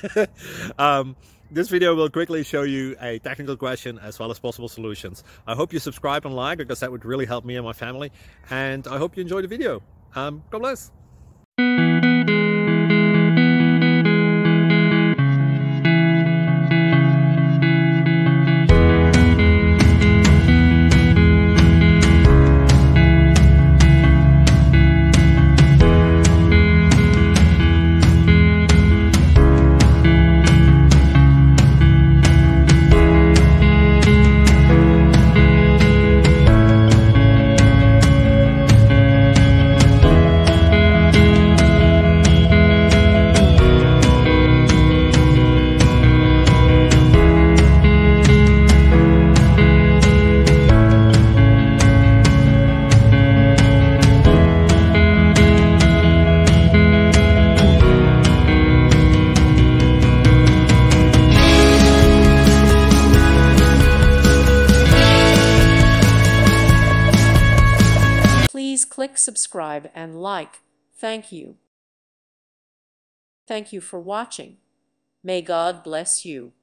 This video will quickly show you a technical question as well as possible solutions. I hope you subscribe and like, because that would really help me and my family. And I hope you enjoy the video. God bless. Please click subscribe and like. Thank you. Thank you for watching. May God bless you.